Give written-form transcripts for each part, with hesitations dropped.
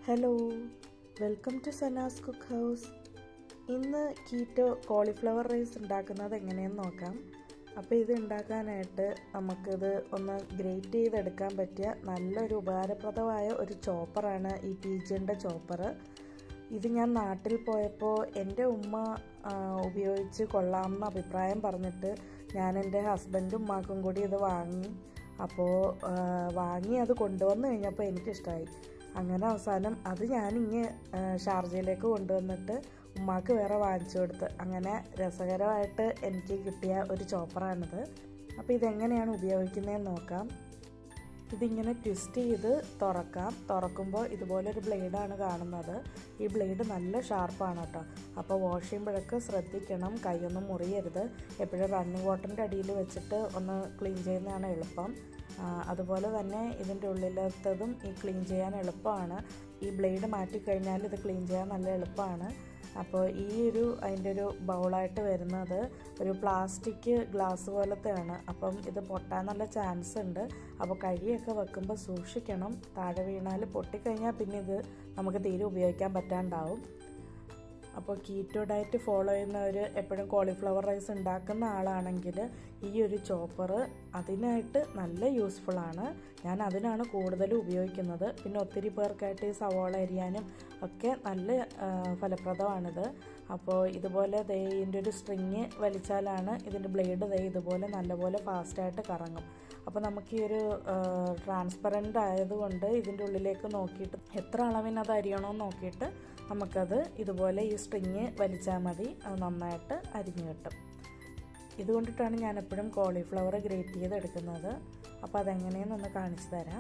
Hello, welcome to Sana's cook house. ഇന്ന് keto cauliflower rice ഉണ്ടാക്കുന്നത് എങ്ങനെയെന്ന് നോക്കാം. അപ്പോൾ ഇത് ഉണ്ടാക്കാനായിട്ട് നമുക്കിത് ഒന്ന് ഗ്രേറ്റ് ചെയ്തെടുക്കാൻ പറ്റിയ നല്ലൊരു ഉപകാരപ്രദമായ ഒരു ചോപ്പറാണ് ഈ പീജിയൻ്റെ ചോപ്പർ. ഇത് ഞാൻ നാട്ടിൽ പോയപ്പോൾ എൻ്റെ ഉമ്മ ഉപയോഗിച്ച് കൊള്ളാമെന്ന അഭിപ്രായം പറഞ്ഞിട്ട് ഞാൻ എൻ്റെ ഹസ്ബൻഡും ഉമ്മാക്കും കൂടി ഇത് വാങ്ങി. അപ്പോൾ വാങ്ങി അത് കൊണ്ടുവന്ന് കഴിഞ്ഞപ്പോൾ എനിക്കിഷ്ടമായി. അങ്ങനെ അവസാനം അത് ഞാനിങ്ങ് ഷാർജയിലേക്ക് കൊണ്ടുവന്നിട്ട് ഉമ്മാക്ക് വേറെ വാങ്ങിച്ചു കൊടുത്ത്. അങ്ങനെ രസകരമായിട്ട് എനിക്ക് കിട്ടിയ ഒരു ചോപ്പറാണിത്. അപ്പോൾ ഇതെങ്ങനെയാണ് ഉപയോഗിക്കുന്നതെന്ന് നോക്കാം. ഇതിങ്ങനെ ട്വിസ്റ്റ് ചെയ്ത് തുറക്കുമ്പോൾ ഇതുപോലൊരു ബ്ലേഡാണ് കാണുന്നത്. ഈ ബ്ലേഡ് നല്ല ഷാർപ്പാണ് കേട്ടോ. അപ്പോൾ വാഷ് ചെയ്യുമ്പോഴൊക്കെ ശ്രദ്ധിക്കണം, കൈയൊന്നും മുറിയരുത്. എപ്പോഴും റണ്ണിങ് വാട്ടറിൻ്റെ അടിയിൽ വെച്ചിട്ട് ഒന്ന് ക്ലീൻ ചെയ്യുന്നതാണ് എളുപ്പം. അതുപോലെ തന്നെ ഇതിൻ്റെ ഉള്ളിലത്തതും ഈ ക്ലീൻ ചെയ്യാൻ എളുപ്പമാണ്. ഈ ബ്ലേഡ് മാറ്റിക്കഴിഞ്ഞാൽ ഇത് ക്ലീൻ ചെയ്യാൻ നല്ല എളുപ്പമാണ്. അപ്പോൾ അതിൻ്റെ ഒരു ബൗളായിട്ട് വരുന്നത് ഒരു പ്ലാസ്റ്റിക് ഗ്ലാസ് പോലത്തെയാണ്. അപ്പം ഇത് പൊട്ടാൻ നല്ല ചാൻസ് ഉണ്ട്. അപ്പോൾ കഴിയൊക്കെ വെക്കുമ്പോൾ സൂക്ഷിക്കണം. താഴെ വീണാൽ പൊട്ടിക്കഴിഞ്ഞാൽ പിന്നെ ഇത് നമുക്ക് തീരെ ഉപയോഗിക്കാൻ പറ്റാണ്ടാവും. അപ്പോൾ കീറ്റോ ഡയറ്റ് ഫോളോ ചെയ്യുന്നവർ, എപ്പോഴും കോളിഫ്ലവർ റൈസ് ഉണ്ടാക്കുന്ന ആളാണെങ്കിൽ ഈ ഒരു ചോപ്പർ അതിനായിട്ട് നല്ല യൂസ്ഫുള്ളാണ്. ഞാൻ അതിനാണ് കൂടുതലും ഉപയോഗിക്കുന്നത്. പിന്നെ ഒത്തിരി പേർക്കായിട്ട് ഈ സവോള അരിയാനും ഒക്കെ നല്ല ഫലപ്രദമാണിത്. അപ്പോൾ ഇതുപോലെ ഇതിൻ്റെ ഒരു സ്ട്രിങ് വലിച്ചാലാണ് ഇതിൻ്റെ ബ്ലേഡ് ഇതുപോലെ നല്ലപോലെ ഫാസ്റ്റായിട്ട് കറങ്ങും. അപ്പോൾ നമുക്ക് ഈ ഒരു ട്രാൻസ്പെറൻ്റ് ആയതുകൊണ്ട് ഇതിൻ്റെ ഉള്ളിലേക്ക് നോക്കിയിട്ട് എത്ര അളവിന് അത് അരിയണമെന്ന് നോക്കിയിട്ട് നമുക്കത് ഇതുപോലെ ഈ സ്ട്രിങ് വലിച്ചാൽ മതി. അത് നന്നായിട്ട് അരിഞ്ഞു കിട്ടും. ഇതുകൊണ്ടിട്ടാണ് ഞാൻ എപ്പോഴും കോളിഫ്ലവർ ഗ്രേറ്റ് ചെയ്തെടുക്കുന്നത്. അപ്പോൾ അതെങ്ങനെയെന്നൊന്ന് കാണിച്ചു തരാം.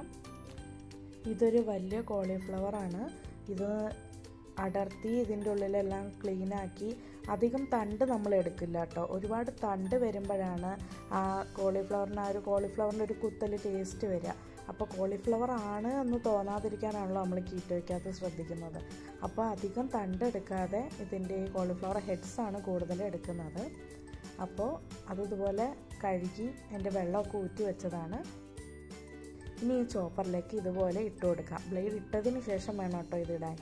ഇതൊരു വലിയ കോളിഫ്ലവറാണ്. ഇത് അടർത്തി ഇതിൻ്റെ ഉള്ളിലെല്ലാം ക്ലീനാക്കി അധികം തണ്ട് നമ്മൾ എടുക്കില്ല കേട്ടോ. ഒരുപാട് തണ്ട് വരുമ്പോഴാണ് ആ കോളിഫ്ലവറിൻ്റെ ഒരു കുത്തൽ ടേസ്റ്റ് വരിക. അപ്പോൾ കോളിഫ്ലവർ ആണ് എന്ന് തോന്നാതിരിക്കാനാണല്ലോ നമ്മൾ കീറ്റോയ്ക്കകത്ത് ശ്രദ്ധിക്കുന്നത്. അപ്പോൾ അധികം തണ്ട് എടുക്കാതെ ഇതിൻ്റെ ഈ കോളിഫ്ലവർ ഹെഡ്സാണ് കൂടുതൽ എടുക്കുന്നത്. അപ്പോൾ അതിതുപോലെ കഴുകി അതിൻ്റെ വെള്ളമൊക്കെ ഊറ്റി വെച്ചതാണ്. ഇനി ഈ ചോപ്പറിലേക്ക് ഇതുപോലെ ഇട്ട് കൊടുക്കാം. ബ്ലേഡ് ഇട്ടതിന് ശേഷം വേണം കേട്ടോ ഇതിടാൻ.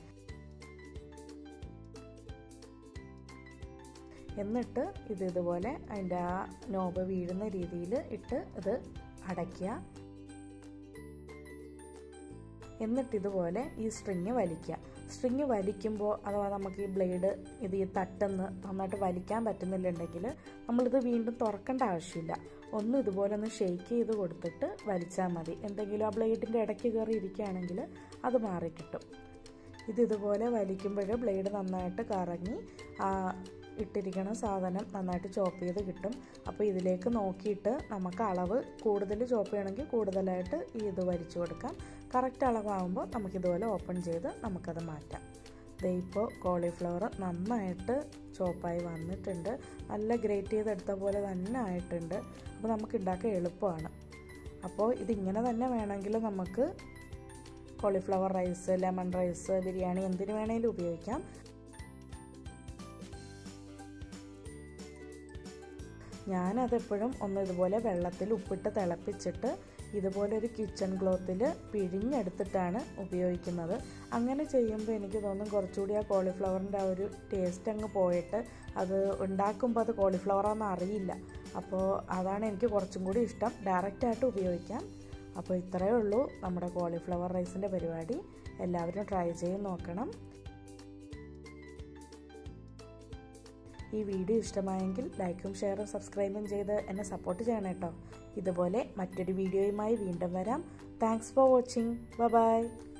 എന്നിട്ട് ഇതുപോലെ അതിൻ്റെ ആ നോബ് വീഴുന്ന രീതിയിൽ ഇട്ട് ഇത് അടയ്ക്കുക. എന്നിട്ടിതുപോലെ ഈ സ്ട്രിങ് വലിക്കുക. സ്ട്രിങ് വലിക്കുമ്പോൾ അഥവാ നമുക്ക് ഈ ബ്ലേഡ് ഈ തട്ടെന്ന് നന്നായിട്ട് വലിക്കാൻ പറ്റുന്നില്ലുണ്ടെങ്കിൽ നമ്മളിത് വീണ്ടും തുറക്കേണ്ട ആവശ്യമില്ല. ഇതുപോലെ ഒന്ന് ഷെയ്ക്ക് ചെയ്ത് കൊടുത്തിട്ട് വലിച്ചാൽ മതി. എന്തെങ്കിലും ആ ബ്ലേഡിൻ്റെ ഇടയ്ക്ക് കയറി ഇരിക്കുകയാണെങ്കിൽ അത് മാറിക്കിട്ടും. ഇതുപോലെ വലിക്കുമ്പോൾ ബ്ലേഡ് നന്നായിട്ട് കറങ്ങി ഇട്ടിരിക്കണ സാധനം നന്നായിട്ട് ചോപ്പ് ചെയ്ത് കിട്ടും. അപ്പോൾ ഇതിലേക്ക് നോക്കിയിട്ട് നമുക്ക് അളവ് കൂടുതൽ ചോപ്പ് ചെയ്യണമെങ്കിൽ കൂടുതലായിട്ട് ഇത് വലിച്ചു കൊടുക്കാം. കറക്റ്റ് അളവാകുമ്പോൾ നമുക്കിതുപോലെ ഓപ്പൺ ചെയ്ത് നമുക്കത് മാറ്റാം. ഇപ്പോൾ കോളിഫ്ലവർ നന്നായിട്ട് ചോപ്പായി വന്നിട്ടുണ്ട്. നല്ല ഗ്രേറ്റ് ചെയ്തെടുത്ത പോലെ തന്നെ ആയിട്ടുണ്ട്. അപ്പോൾ നമുക്ക് ഉണ്ടാക്കാൻ എളുപ്പമാണ്. അപ്പോൾ ഇതിങ്ങനെ തന്നെ വേണമെങ്കിൽ നമുക്ക് cauliflower rice, lemon rice, biryani എന്തിനു വേണമെങ്കിലും ഉപയോഗിക്കാം. ഞാനതെപ്പോഴും ഇതുപോലെ വെള്ളത്തിൽ ഉപ്പിട്ട് തിളപ്പിച്ചിട്ട് ഇതുപോലെ ഒരു കിച്ചൺ ക്ലോത്തിൽ പിഴിഞ്ഞെടുത്തിട്ടാണ് ഉപയോഗിക്കുന്നത്. അങ്ങനെ ചെയ്യുമ്പോൾ എനിക്ക് തോന്നും കുറച്ചുകൂടി ആ കോളിഫ്ലവറിൻ്റെ ആ ഒരു ടേസ്റ്റ് അങ്ങ് പോയിട്ട് അത് ഉണ്ടാക്കുമ്പോൾ അത് കോളിഫ്ലവറാണെന്ന് അറിയില്ല. അപ്പോൾ അതാണ് എനിക്ക് കുറച്ചും കൂടി ഇഷ്ടം. ഡയറക്റ്റായിട്ട് ഉപയോഗിക്കാം. അപ്പോൾ ഇത്രയേ ഉള്ളൂ നമ്മുടെ കോളിഫ്ലവർ റൈസിൻ്റെ പരിപാടി. എല്ലാവരും ട്രൈ ചെയ്ത് നോക്കണം. ഈ വീഡിയോ ഇഷ്ടമായെങ്കിൽ ലൈക്കും ഷെയറും സബ്സ്ക്രൈബും ചെയ്ത് എന്നെ സപ്പോർട്ട് ചെയ്യണം കേട്ടോ. ഇതുപോലെ മറ്റൊരു വീഡിയോയുമായി വീണ്ടും വരാം. Thanks for watching. ബൈ.